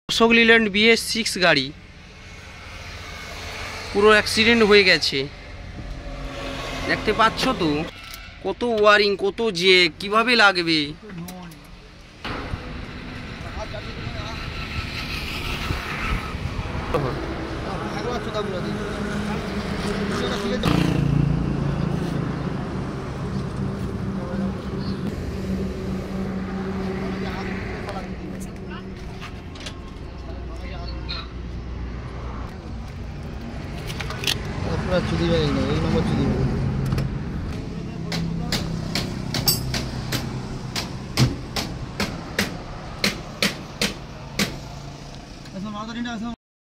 Ashok Leyland BS6 গাড়ি পুরো accident হয়ে গেছে। দেখতে পাচ্ছ তো কত ওয়ারিং, কত যে কিভাবে লাগবে। চুরি এই নম্বর চুরি মাথা